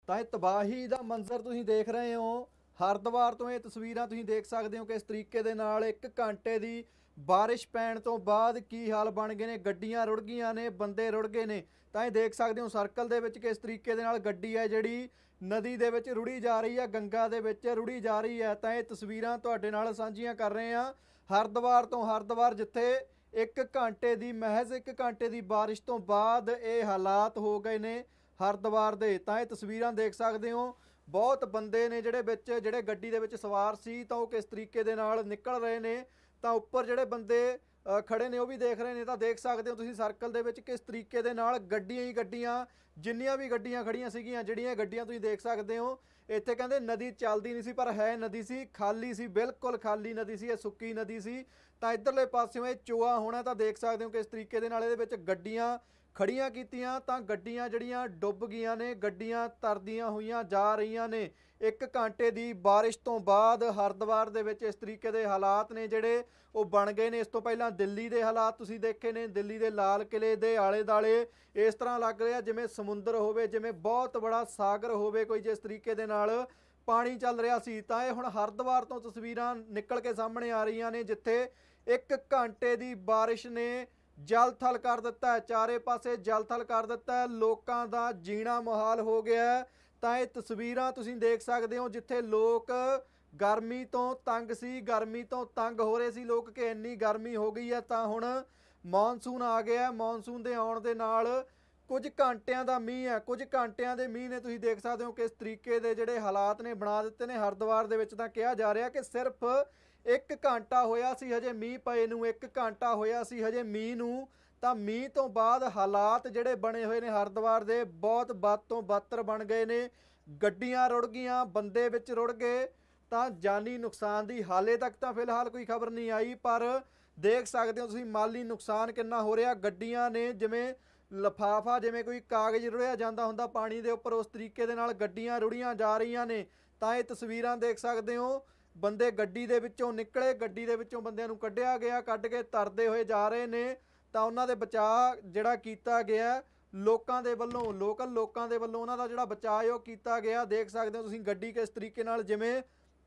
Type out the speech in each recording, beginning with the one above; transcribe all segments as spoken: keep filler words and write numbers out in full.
ਤਾਂ ਇਹ ਤਬਾਹੀ ਦਾ ਮੰਜ਼ਰ ਤੁਸੀਂ ਦੇਖ ਰਹੇ ਹੋ। ਹਰਿਦੁਆਰ ਤੋਂ ਇਹ ਤਸਵੀਰਾਂ ਤੁਸੀਂ ਦੇਖ ਸਕਦੇ ਹੋ ਕਿ ਇਸ ਤਰੀਕੇ ਦੇ ਨਾਲ ਇੱਕ ਘੰਟੇ ਦੀ ਬਾਰਿਸ਼ ਪੈਣ ਤੋਂ ਬਾਅਦ ਕੀ ਹਾਲ ਬਣ ਗਏ ਨੇ। ਗੱਡੀਆਂ ਰੁੜ ਗਈਆਂ ਨੇ, ਬੰਦੇ ਰੁੜ ਗਏ ਨੇ। ਤਾਂ ਇਹ ਦੇਖ ਸਕਦੇ ਹੋ ਸਰਕਲ ਦੇ ਵਿੱਚ ਕਿਸ ਤਰੀਕੇ ਦੇ ਨਾਲ ਗੱਡੀ ਹੈ ਜਿਹੜੀ ਨਦੀ ਦੇ ਵਿੱਚ ਰੁੜੀ ਜਾ ਰਹੀ ਹੈ, ਗੰਗਾ ਦੇ ਵਿੱਚ ਰੁੜੀ ਜਾ ਰਹੀ ਹੈ। ਤਾਂ ਇਹ ਤਸਵੀਰਾਂ ਤੁਹਾਡੇ ਨਾਲ ਸਾਂਝੀਆਂ ਕਰ ਰਹੇ ਹਾਂ ਹਰਿਦੁਆਰ ਤੋਂ। ਹਰਿਦੁਆਰ ਜਿੱਥੇ ਇੱਕ ਘੰਟੇ ਦੀ ਮਹਿਜ਼ ਇੱਕ ਘੰਟੇ ਦੀ ਬਾਰਿਸ਼ ਤੋਂ ਬਾਅਦ ਇਹ ਹਾਲਾਤ ਹੋ ਗਏ ਨੇ ਹਰਿਦੁਆਰ ਦੇ। ਤਾਂ ਇਹ ਤਸਵੀਰਾਂ ਦੇਖ ਸਕਦੇ ਹੋ, ਬਹੁਤ ਬੰਦੇ ਨੇ ਜਿਹੜੇ ਵਿੱਚ ਜਿਹੜੇ ਗੱਡੀ ਦੇ ਵਿੱਚ ਸਵਾਰ ਸੀ ਤਾਂ ਉਹ ਕਿਸ ਤਰੀਕੇ ਦੇ ਨਾਲ ਨਿਕਲ ਰਹੇ ਨੇ। ਤਾਂ ਉੱਪਰ ਜਿਹੜੇ ਬੰਦੇ ਖੜੇ ਨੇ ਉਹ ਵੀ ਦੇਖ ਰਹੇ ਨੇ। ਤਾਂ ਦੇਖ ਸਕਦੇ ਹੋ ਤੁਸੀਂ ਸਰਕਲ ਦੇ ਵਿੱਚ ਕਿਸ ਤਰੀਕੇ ਦੇ ਨਾਲ ਗੱਡੀਆਂ ਹੀ ਗੱਡੀਆਂ, ਜਿੰਨੀਆਂ ਵੀ ਗੱਡੀਆਂ ਖੜੀਆਂ ਸੀਗੀਆਂ, ਜਿਹੜੀਆਂ ਗੱਡੀਆਂ ਤੁਸੀਂ ਦੇਖ ਸਕਦੇ ਹੋ। ਇੱਥੇ ਕਹਿੰਦੇ ਨਦੀ ਚੱਲਦੀ ਨਹੀਂ ਸੀ, ਪਰ ਹੈ ਨਦੀ ਸੀ, ਖਾਲੀ ਸੀ, ਬਿਲਕੁਲ ਖਾਲੀ ਨਦੀ ਸੀ, ਇਹ ਸੁੱਕੀ ਨਦੀ ਸੀ। ਤਾਂ ਇੱਧਰਲੇ ਪਾਸਿਓਂ ਇਹ ਚੋਆ ਹੋਣਾ। ਤਾਂ ਦੇਖ ਸਕਦੇ ਹੋ ਕਿਸ ਤਰੀਕੇ ਦੇ ਨਾਲ ਇਹਦੇ ਵਿੱਚ ਗੱਡੀਆਂ ਖੜੀਆਂ ਕੀਤੀਆਂ ਤਾਂ ਗੱਡੀਆਂ ਜਿਹੜੀਆਂ ਡੁੱਬ ਗਈਆਂ ਨੇ, ਗੱਡੀਆਂ ਤਰਦੀਆਂ ਹੋਈਆਂ ਜਾ ਰਹੀਆਂ ਨੇ। ਇੱਕ ਘੰਟੇ ਦੀ ਬਾਰਿਸ਼ ਤੋਂ ਬਾਅਦ ਹਰਿਦੁਆਰ ਦੇ ਵਿੱਚ ਇਸ ਤਰੀਕੇ ਦੇ ਹਾਲਾਤ ਨੇ ਜਿਹੜੇ ਉਹ ਬਣ ਗਏ ਨੇ। ਇਸ ਤੋਂ ਪਹਿਲਾਂ ਦਿੱਲੀ ਦੇ ਹਾਲਾਤ ਤੁਸੀਂ ਦੇਖੇ ਨੇ, ਦਿੱਲੀ ਦੇ ਲਾਲ ਕਿਲੇ ਦੇ ਆਲੇ ਦੁਆਲੇ ਇਸ ਤਰ੍ਹਾਂ ਲੱਗ ਰਿਹਾ ਜਿਵੇਂ ਸਮੁੰਦਰ ਹੋਵੇ, ਜਿਵੇਂ ਬਹੁਤ ਬੜਾ ਸਾਗਰ ਹੋਵੇ ਕੋਈ, ਜਿਸ ਤਰੀਕੇ ਦੇ ਨਾਲ ਪਾਣੀ ਚੱਲ ਰਿਹਾ ਸੀ। ਤਾਂ ਇਹ ਹੁਣ ਹਰਿਦੁਆਰ ਤੋਂ ਤਸਵੀਰਾਂ ਨਿਕਲ ਕੇ ਸਾਹਮਣੇ ਆ ਰਹੀਆਂ ਨੇ ਜਿੱਥੇ ਇੱਕ ਘੰਟੇ ਦੀ ਬਾਰਿਸ਼ ਨੇ ਜਲ ਥਲ ਕਰ ਦਿੱਤਾ ਹੈ, ਚਾਰੇ ਪਾਸੇ ਜਲ ਥਲ ਕਰ ਦਿੱਤਾ ਹੈ, ਲੋਕਾਂ ਦਾ ਜੀਣਾ ਮੁਹਾਲ ਹੋ ਗਿਆ। ਤਾਂ ਇਹ ਤਸਵੀਰਾਂ ਤੁਸੀਂ ਦੇਖ ਸਕਦੇ ਹੋ ਜਿੱਥੇ ਲੋਕ ਗਰਮੀ ਤੋਂ ਤੰਗ ਸੀ, ਗਰਮੀ ਤੋਂ ਤੰਗ ਹੋ ਰਹੇ ਸੀ ਲੋਕ ਕਿ ਇੰਨੀ ਗਰਮੀ ਹੋ ਗਈ ਹੈ। ਤਾਂ ਹੁਣ ਮੌਨਸੂਨ ਆ ਗਿਆ, ਮੌਨਸੂਨ ਦੇ ਆਉਣ ਦੇ ਨਾਲ ਕੁਝ ਘੰਟਿਆਂ ਦਾ ਮੀਂਹ ਹੈ, ਕੁਝ ਘੰਟਿਆਂ ਦੇ ਮੀਂਹ ਨੇ ਤੁਸੀਂ ਦੇਖ ਸਕਦੇ ਹੋ ਕਿਸ ਤਰੀਕੇ ਦੇ ਜਿਹੜੇ ਹਾਲਾਤ ਨੇ ਬਣਾ ਦਿੱਤੇ ਨੇ ਹਰਿਦੁਆਰ ਦੇ ਵਿੱਚ। ਤਾਂ ਕਿਹਾ ਜਾ ਰਿਹਾ ਕਿ ਸਿਰਫ ਇੱਕ ਘੰਟਾ ਹੋਇਆ ਸੀ ਹਜੇ ਮੀਂਹ ਪਏ ਨੂੰ, ਇੱਕ ਘੰਟਾ ਹੋਇਆ ਸੀ ਹਜੇ ਮੀਂਹ ਨੂੰ। ਤਾਂ ਮੀਂਹ ਤੋਂ ਬਾਅਦ ਹਾਲਾਤ ਜਿਹੜੇ ਬਣੇ ਹੋਏ ਨੇ ਹਰਿਦੁਆਰ ਦੇ ਬਹੁਤ ਬਦ ਤੋਂ ਬਦਤਰ ਬਣ ਗਏ ਨੇ। ਗੱਡੀਆਂ ਰੁੜ ਗਈਆਂ, ਬੰਦੇ ਵਿੱਚ ਰੁੜ ਗਏ। ਤਾਂ ਜਾਨੀ ਨੁਕਸਾਨ ਦੀ ਹਾਲੇ ਤੱਕ ਤਾਂ ਫਿਲਹਾਲ ਕੋਈ ਖਬਰ ਨਹੀਂ ਆਈ, ਪਰ ਦੇਖ ਸਕਦੇ ਹੋ ਤੁਸੀਂ ਮਾਲੀ ਨੁਕਸਾਨ ਕਿੰਨਾ ਹੋ ਰਿਹਾ। ਗੱਡੀਆਂ ਨੇ ਜਿਵੇਂ ਲਿਫਾਫਾ, ਜਿਵੇਂ ਕੋਈ ਕਾਗਜ਼ ਰੁੜਿਆ ਜਾਂਦਾ ਹੁੰਦਾ ਪਾਣੀ ਦੇ ਉੱਪਰ, ਉਸ ਤਰੀਕੇ ਦੇ ਨਾਲ ਗੱਡੀਆਂ ਰੁੜੀਆਂ ਜਾ ਰਹੀਆਂ ਨੇ। ਤਾਂ ਇਹ ਤਸਵੀਰਾਂ ਦੇਖ ਸਕਦੇ ਹੋ, ਬੰਦੇ ਗੱਡੀ ਦੇ ਵਿੱਚੋਂ ਨਿਕਲੇ, ਗੱਡੀ ਦੇ ਵਿੱਚੋਂ ਬੰਦਿਆਂ ਨੂੰ ਕੱਢਿਆ ਗਿਆ, ਕੱਢ ਕੇ ਤਰਦੇ ਹੋਏ ਜਾ ਰਹੇ ਨੇ। ਤਾਂ ਉਹਨਾਂ ਦੇ ਬਚਾਅ ਜਿਹੜਾ ਕੀਤਾ ਗਿਆ ਲੋਕਾਂ ਦੇ ਵੱਲੋਂ, ਲੋਕਲ ਲੋਕਾਂ ਦੇ ਵੱਲੋਂ ਉਹਨਾਂ ਦਾ ਜਿਹੜਾ ਬਚਾਅ ਉਹ ਕੀਤਾ ਗਿਆ। ਦੇਖ ਸਕਦੇ ਹੋ ਤੁਸੀਂ ਗੱਡੀ ਕਿਸ ਤਰੀਕੇ ਨਾਲ ਜਿਵੇਂ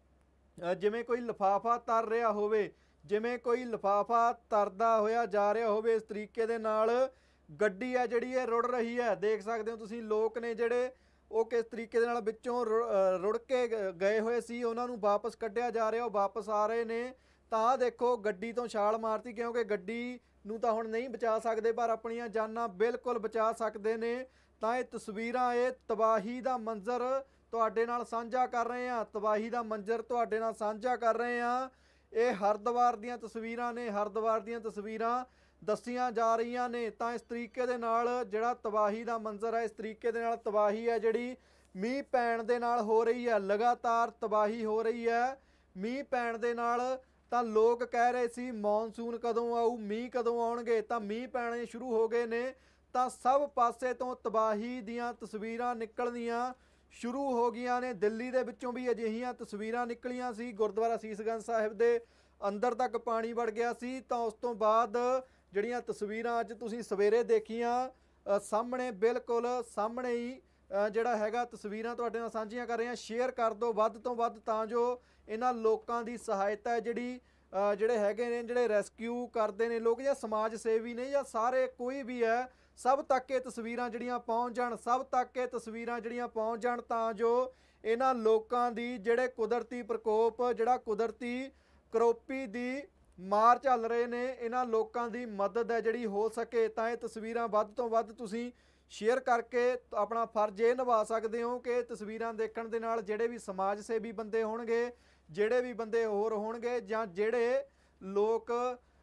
ਜਿਵੇਂ ਕੋਈ ਲਿਫਾਫਾ ਤਰ ਰਿਹਾ ਹੋਵੇ, ਜਿਵੇਂ ਕੋਈ ਲਿਫਾਫਾ ਤਰਦਾ ਹੋਇਆ ਜਾ ਰਿਹਾ ਹੋਵੇ, ਇਸ ਤਰੀਕੇ ਦੇ ਨਾਲ ਗੱਡੀ ਹੈ ਜਿਹੜੀ ਇਹ ਰੁੜ ਰਹੀ ਹੈ। ਦੇਖ ਸਕਦੇ ਹੋ ਤੁਸੀਂ ਲੋਕ ਨੇ ਜਿਹੜੇ ਉਹ ਕਿਸ ਤਰੀਕੇ ਦੇ ਨਾਲ ਵਿੱਚੋਂ ਰੁੜ ਕੇ ਗਏ ਹੋਏ ਸੀ, ਉਹਨਾਂ ਨੂੰ ਵਾਪਸ ਕੱਢਿਆ ਜਾ ਰਿਹਾ, ਉਹ ਵਾਪਸ ਆ ਰਹੇ ਨੇ। ਤਾਂ ਦੇਖੋ ਗੱਡੀ ਤੋਂ ਛਾਲ ਮਾਰਤੀ, ਕਿਉਂਕਿ ਗੱਡੀ ਨੂੰ ਤਾਂ ਹੁਣ ਨਹੀਂ ਬਚਾ ਸਕਦੇ ਪਰ ਆਪਣੀਆਂ ਜਾਨਾਂ ਬਿਲਕੁਲ ਬਚਾ ਸਕਦੇ ਨੇ। ਤਾਂ ਇਹ ਤਸਵੀਰਾਂ, ਇਹ ਤਬਾਹੀ ਦਾ ਮੰਜ਼ਰ ਤੁਹਾਡੇ ਨਾਲ ਸਾਂਝਾ ਕਰ ਰਹੇ ਹਾਂ, ਤਬਾਹੀ ਦਾ ਮੰਜ਼ਰ ਤੁਹਾਡੇ ਨਾਲ ਸਾਂਝਾ ਕਰ ਰਹੇ ਹਾਂ। ਇਹ ਹਰਿਦੁਆਰ ਦੀਆਂ ਤਸਵੀਰਾਂ ਨੇ, ਹਰਿਦੁਆਰ ਦੀਆਂ ਤਸਵੀਰਾਂ ਦੱਸੀਆਂ ਜਾ ਰਹੀਆਂ ਨੇ। ਤਾਂ ਇਸ ਤਰੀਕੇ ਦੇ ਨਾਲ ਜਿਹੜਾ ਤਬਾਹੀ ਦਾ ਮੰਜ਼ਰ ਹੈ, ਇਸ ਤਰੀਕੇ ਦੇ ਨਾਲ ਤਬਾਹੀ ਹੈ ਜਿਹੜੀ ਮੀਂਹ ਪੈਣ ਦੇ ਨਾਲ ਹੋ ਰਹੀ ਹੈ, ਲਗਾਤਾਰ ਤਬਾਹੀ ਹੋ ਰਹੀ ਹੈ ਮੀਂਹ ਪੈਣ ਦੇ ਨਾਲ। ਤਾਂ ਲੋਕ ਕਹਿ ਰਹੇ ਸੀ ਮੌਨਸੂਨ ਕਦੋਂ ਆਊ, ਮੀਂਹ ਕਦੋਂ ਆਉਣਗੇ। ਤਾਂ ਮੀਂਹ ਪੈਣੇ ਸ਼ੁਰੂ ਹੋ ਗਏ ਨੇ। ਤਾਂ ਸਭ ਪਾਸੇ ਤੋਂ ਤਬਾਹੀ ਦੀਆਂ ਤਸਵੀਰਾਂ ਨਿਕਲਣੀਆਂ ਸ਼ੁਰੂ ਹੋ ਗਈਆਂ ਨੇ। ਦਿੱਲੀ ਦੇ ਵਿੱਚੋਂ ਵੀ ਅਜਿਹੀਆਂ ਤਸਵੀਰਾਂ ਨਿਕਲੀਆਂ ਸੀ, ਗੁਰਦੁਆਰਾ ਸੀਸਗੰਜ ਸਾਹਿਬ ਦੇ ਅੰਦਰ ਤੱਕ ਪਾਣੀ ਵੜ ਗਿਆ ਸੀ। ਤਾਂ ਉਸ ਤੋਂ ਬਾਅਦ ਜਿਹੜੀਆਂ ਤਸਵੀਰਾਂ ਅੱਜ ਤੁਸੀਂ ਸਵੇਰੇ ਦੇਖੀਆਂ ਸਾਹਮਣੇ, ਬਿਲਕੁਲ ਸਾਹਮਣੇ ਹੀ ਜਿਹੜਾ ਹੈਗਾ ਤਸਵੀਰਾਂ ਤੁਹਾਡੇ ਨਾਲ ਸਾਂਝੀਆਂ ਕਰ ਰਹੇ ਹਾਂ। ਸ਼ੇਅਰ ਕਰ ਦਿਓ ਵੱਧ ਤੋਂ ਵੱਧ ਤਾਂ ਜੋ ਇਹਨਾਂ ਲੋਕਾਂ ਦੀ ਸਹਾਇਤਾ ਹੈ ਜਿਹੜੀ ਜਿਹੜੇ ਹੈਗੇ ਨੇ, ਜਿਹੜੇ ਰੈਸਕਿਊ ਕਰਦੇ ਨੇ ਲੋਕ ਜਾਂ ਸਮਾਜ ਸੇਵੀ ਨੇ ਜਾਂ ਸਾਰੇ ਕੋਈ ਵੀ ਹੈ, ਸਭ ਤੱਕ ਇਹ ਤਸਵੀਰਾਂ ਜਿਹੜੀਆਂ ਪਹੁੰਚ ਜਾਣ, ਸਭ ਤੱਕ ਇਹ ਤਸਵੀਰਾਂ ਜਿਹੜੀਆਂ ਪਹੁੰਚ ਜਾਣ ਤਾਂ ਜੋ ਇਹਨਾਂ ਲੋਕਾਂ ਦੀ ਜਿਹੜੇ ਕੁਦਰਤੀ ਪ੍ਰਕੋਪ, ਜਿਹੜਾ ਕੁਦਰਤੀ ਕਰੋਪੀ ਦੀ ਮਾਰ ਚੱਲ ਰਹੇ ਨੇ, ਇਹਨਾਂ ਲੋਕਾਂ ਦੀ ਮਦਦ ਹੈ ਜਿਹੜੀ ਹੋ ਸਕੇ। ਤਾਂ ਇਹ ਤਸਵੀਰਾਂ ਵੱਧ ਤੋਂ ਵੱਧ ਤੁਸੀਂ ਸ਼ੇਅਰ ਕਰਕੇ ਆਪਣਾ ਫਰਜ਼ ਇਹ ਨਿਭਾ ਸਕਦੇ ਹੋ ਕਿ ਤਸਵੀਰਾਂ ਦੇਖਣ ਦੇ ਨਾਲ ਜਿਹੜੇ ਵੀ ਸਮਾਜ ਸੇਵੀ ਬੰਦੇ ਹੋਣਗੇ, ਜਿਹੜੇ ਵੀ ਬੰਦੇ ਹੋਰ ਹੋਣਗੇ, ਜਾਂ ਜਿਹੜੇ ਲੋਕ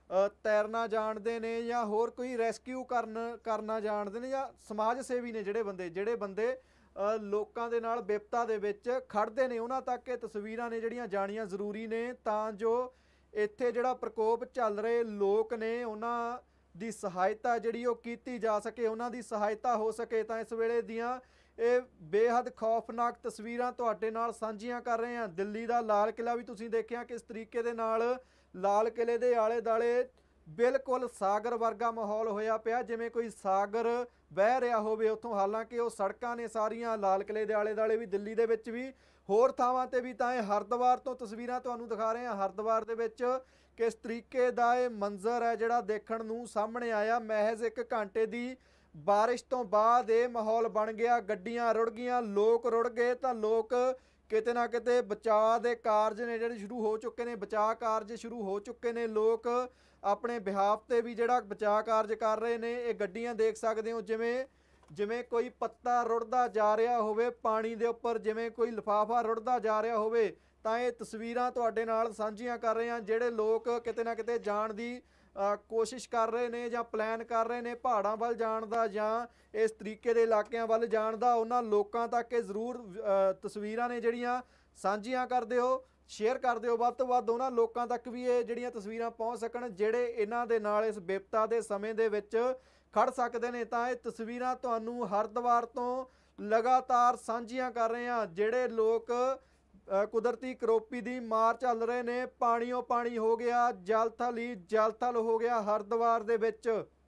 ਤੈਰਨਾ ਜਾਣਦੇ ਨੇ ਜਾਂ ਹੋਰ ਕੋਈ ਰੈਸਕਿਊ ਕਰਨ ਕਰਨਾ ਜਾਣਦੇ ਨੇ, ਜਾਂ ਸਮਾਜ ਸੇਵੀ ਨੇ ਜਿਹੜੇ ਬੰਦੇ ਜਿਹੜੇ ਬੰਦੇ ਲੋਕਾਂ ਦੇ ਨਾਲ ਵਿਪਤਾ ਦੇ ਵਿੱਚ ਖੜਦੇ ਨੇ, ਉਹਨਾਂ ਤੱਕ ਇਹ ਤਸਵੀਰਾਂ ਨੇ ਜਿਹੜੀਆਂ ਜਾਣੀਆਂ ਜ਼ਰੂਰੀ ਨੇ ਤਾਂ ਜੋ ਇੱਥੇ ਜਿਹੜਾ ਪ੍ਰਕੋਪ ਚੱਲ ਰਹੇ ਲੋਕ ਨੇ ਉਹਨਾਂ ਦੀ ਸਹਾਇਤਾ ਜਿਹੜੀ ਉਹ ਕੀਤੀ ਜਾ ਸਕੇ, ਉਹਨਾਂ ਦੀ ਸਹਾਇਤਾ ਹੋ ਸਕੇ। ਤਾਂ ਇਸ ਵੇਲੇ ਦੀਆਂ ਇਹ ਬੇਹੱਦ ਖੌਫਨਾਕ ਤਸਵੀਰਾਂ ਤੁਹਾਡੇ ਨਾਲ ਸਾਂਝੀਆਂ ਕਰ ਰਹੇ ਹਾਂ। ਦਿੱਲੀ ਦਾ ਲਾਲ ਕਿਲਾ ਵੀ ਤੁਸੀਂ ਦੇਖਿਆ ਕਿਸ ਤਰੀਕੇ ਦੇ ਨਾਲ ਲਾਲ ਕਿਲੇ ਦੇ ਆਲੇ ਦੁਆਲੇ ਬਿਲਕੁਲ ਸਾਗਰ ਵਰਗਾ ਮਾਹੌਲ ਹੋਇਆ ਪਿਆ, ਜਿਵੇਂ ਕੋਈ ਸਾਗਰ ਵਹਿ ਰਿਹਾ ਹੋਵੇ ਉੱਥੋਂ। ਹਾਲਾਂਕਿ ਉਹ ਸੜਕਾਂ ਨੇ ਸਾਰੀਆਂ ਲਾਲ ਕਿਲੇ ਦੇ ਆਲੇ ਦੁਆਲੇ ਵੀ, ਦਿੱਲੀ ਦੇ ਵਿੱਚ ਵੀ, ਹੋਰ ਥਾਵਾਂ ਤੇ ਵੀ। ਤਾਂ ਇਹ ਹਰਿਦੁਆਰ ਤੋਂ ਤਸਵੀਰਾਂ ਤੁਹਾਨੂੰ ਦਿਖਾ ਰਹੇ ਹਾਂ। ਹਰਿਦੁਆਰ ਦੇ ਵਿੱਚ ਕਿਸ ਤਰੀਕੇ ਦਾ ਇਹ ਮੰਜ਼ਰ ਹੈ ਜਿਹੜਾ ਦੇਖਣ ਨੂੰ ਸਾਹਮਣੇ ਆਇਆ। ਮਹਿਜ਼ ਇੱਕ ਘੰਟੇ ਦੀ ਬਾਰਿਸ਼ ਤੋਂ ਬਾਅਦ ਇਹ ਮਾਹੌਲ ਬਣ ਗਿਆ। ਗੱਡੀਆਂ ਰੁੜ ਗਈਆਂ, ਲੋਕ ਰੁੜ ਗਏ। ਤਾਂ ਲੋਕ ਕਿਤੇ ਨਾ ਕਿਤੇ ਬਚਾਅ ਦੇ ਕਾਰਜ ਨੇ ਜਿਹੜੇ ਸ਼ੁਰੂ ਹੋ ਚੁੱਕੇ ਨੇ, ਬਚਾਅ ਕਾਰਜ ਸ਼ੁਰੂ ਹੋ ਚੁੱਕੇ ਨੇ। ਲੋਕ ਆਪਣੇ ਬਿਹਾਫ ਤੇ ਵੀ ਜਿਹੜਾ ਬਚਾਅ ਕਾਰਜ ਕਰ ਰਹੇ ਨੇ। ਇਹ ਗੱਡੀਆਂ ਦੇਖ ਸਕਦੇ ਹੋ, ਜਿਵੇਂ ਜਿਵੇਂ ਕੋਈ ਪੱਤਾ ਰੁੜਦਾ ਜਾ ਰਿਹਾ ਹੋਵੇ ਪਾਣੀ ਦੇ ਉੱਪਰ, ਜਿਵੇਂ ਕੋਈ ਲਿਫਾਫਾ ਰੁੜਦਾ ਜਾ ਰਿਹਾ ਹੋਵੇ। ਤਾਂ ਇਹ ਤਸਵੀਰਾਂ ਤੁਹਾਡੇ ਨਾਲ ਸਾਂਝੀਆਂ ਕਰ ਰਹੇ ਹਾਂ। ਜਿਹੜੇ ਲੋਕ ਕਿਤੇ ਨਾ ਕਿਤੇ ਜਾਣ ਦੀ ਕੋਸ਼ਿਸ਼ ਕਰ ਰਹੇ ਨੇ ਜਾਂ ਪਲਾਨ ਕਰ ਰਹੇ ਨੇ ਪਹਾੜਾਂ ਵੱਲ ਜਾਣ ਦਾ, ਜਾਂ ਇਸ ਤਰੀਕੇ ਦੇ ਇਲਾਕਿਆਂ ਵੱਲ ਜਾਣ ਦਾ, ਉਹਨਾਂ ਲੋਕਾਂ ਤੱਕ ਇਹ ਜ਼ਰੂਰ ਤਸਵੀਰਾਂ ਨੇ ਜਿਹੜੀਆਂ ਸਾਂਝੀਆਂ ਕਰ ਦਿਓ, ਸ਼ੇਅਰ ਕਰ ਦਿਓ ਵੱਧ ਤੋਂ ਵੱਧ। ਉਹਨਾਂ ਲੋਕਾਂ ਤੱਕ ਵੀ ਇਹ ਜਿਹੜੀਆਂ ਤਸਵੀਰਾਂ ਪਹੁੰਚ ਸਕਣ ਜਿਹੜੇ ਇਹਨਾਂ ਦੇ ਨਾਲ ਇਸ ਵਿਪਤਾ ਦੇ ਸਮੇਂ ਦੇ ਵਿੱਚ ਖੜ ਸਕਦੇ ਨੇ। ਤਾਂ ਇਹ ਤਸਵੀਰਾਂ ਤੁਹਾਨੂੰ ਹਰਿਦੁਆਰ ਤੋਂ ਲਗਾਤਾਰ ਸਾਂਝੀਆਂ ਕਰ ਰਹੇ ਹਾਂ। ਜਿਹੜੇ ਲੋਕ ਕੁਦਰਤੀ ਕਰੋਪੀ ਦੀ ਮਾਰ ਚੱਲ ਰਹੇ ਨੇ, ਪਾਣੀਓ ਪਾਣੀ ਹੋ ਗਿਆ, ਜਲ ਥਲ ਹੀ ਜਲ ਥਲ ਹੋ ਗਿਆ ਹਰਿਦੁਆਰ ਦੇ ਵਿੱਚ।